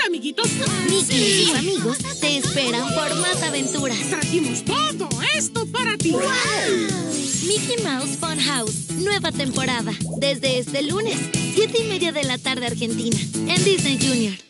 amiguitos. Mickey y sus amigos te esperan por más aventuras. Trajimos todo esto para ti. ¡Wow! Mickey Mouse Funhouse, nueva temporada. Desde este lunes, 7:30 de la tarde Argentina, en Disney Junior.